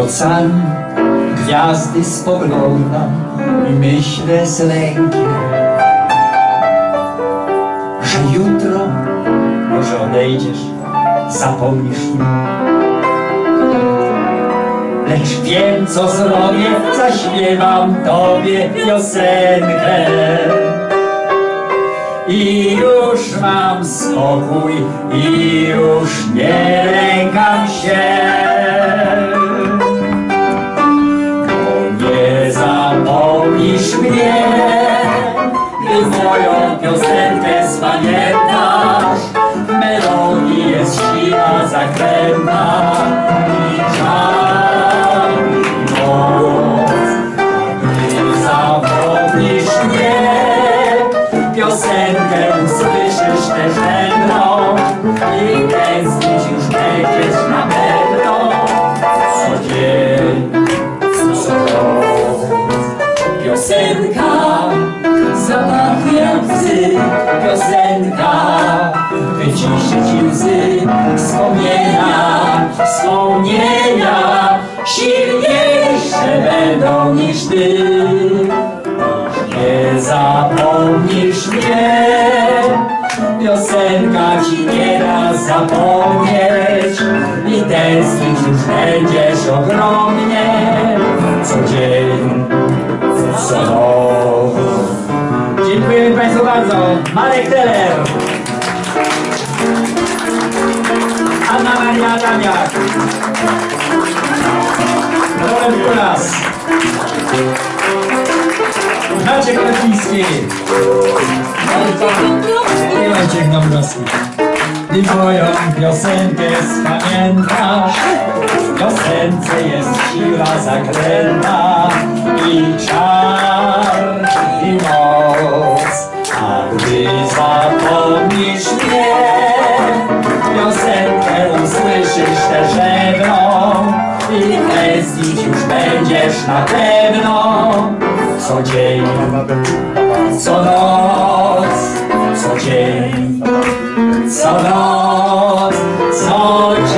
nocami gwiazdy spoglądam i myślę z lękiem, że jutro może odejdziesz, zapomnisz mnie. Lecz wiem, co zrobię, zaśpiewam tobie piosenkę i już mam spokój i już nie lękam się, bo nie zapomnisz mnie, gdy moją piosenkę spamiętasz. W melodii jest siła zakrętna i czar i moc. Gdy zapomnisz mnie, piosenkę usłyszysz też będą i tęsknić już będziesz na pewno. Co dzień, co noc, piosenka zapachnie jak łzy, piosenka wyciszy ci łzy, wspomnienia silniejsze będą niż ty. Nie zapomnisz mnie, piosenka ci nie da zapomnieć i tęsknić już będziesz ogromnie, co dzień, co noc. Dziękuję Państwu bardzo. Marek Teller, Anna Maria Adamiak, Robert Kulas, Maciek Lepiński i Maciek Dąbrowski. I twoją piosenkę spamiętasz, w piosence jest siła zakrętna i czar i moc. A gdy zapomnisz mnie, piosenkę usłyszysz też żebną i tęsknić już będziesz na pewno. Co dzień, co noc, co dzień, co noc, co dzień.